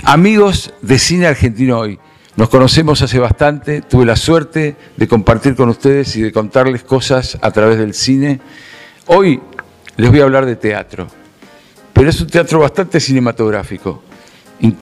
Amigos de Cine Argentino Hoy, nos conocemos hace bastante, tuve la suerte de compartir con ustedes y de contarles cosas a través del cine. Hoy les voy a hablar de teatro, pero es un teatro bastante cinematográfico.